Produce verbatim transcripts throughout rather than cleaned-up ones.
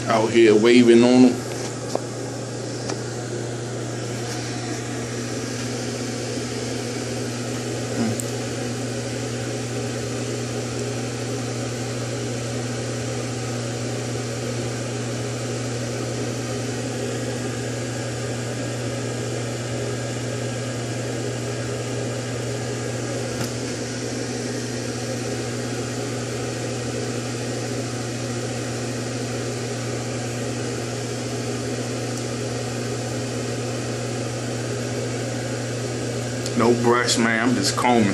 Out here waving on them. No brush, man. I'm just combing.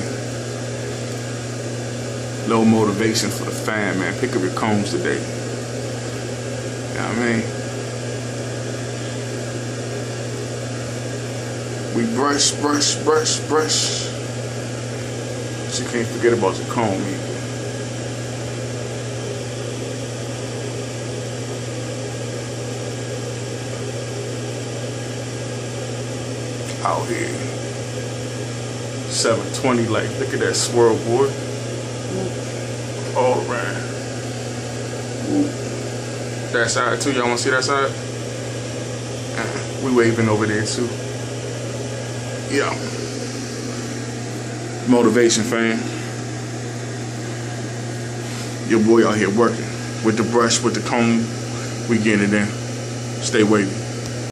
Little motivation for the fam, man. Pick up your combs today. You know what I mean? We brush, brush, brush, brush. But you can't forget about your comb either. Out here. seven twenty, like, look at that swirl, boy. All around. That side too, y'all wanna see that side? Uh, we waving over there too. Yeah. Motivation, fam. Your boy out here working. With the brush, with the comb, we getting it in. Stay wavy.